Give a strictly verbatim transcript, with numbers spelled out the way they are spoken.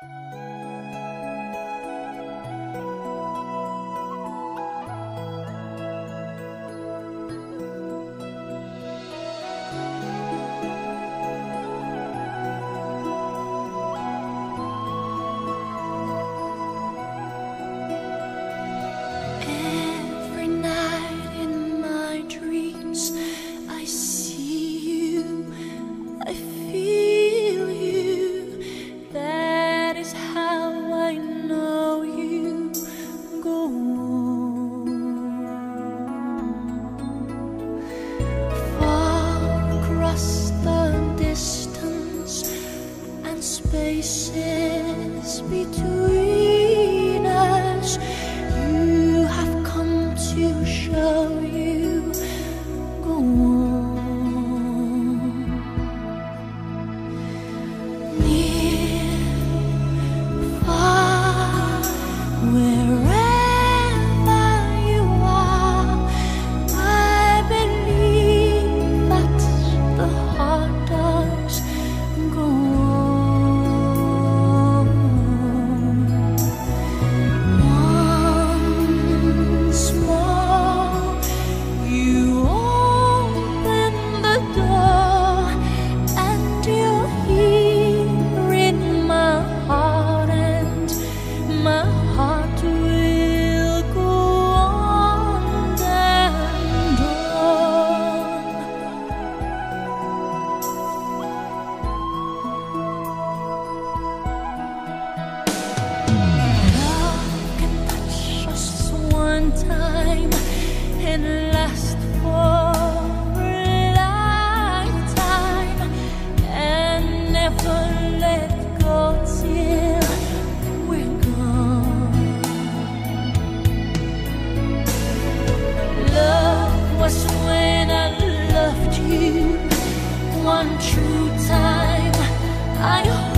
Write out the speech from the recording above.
Spaces between us, you have come to show you go on. Near, far, wherever you are, I believe that the heart does go on. Once more, you open the door, and you're here in my heart, and my heart will go on and on. Love can touch us one time and last for a lifetime, and never let go till we're gone. Love was when I loved you one true time. I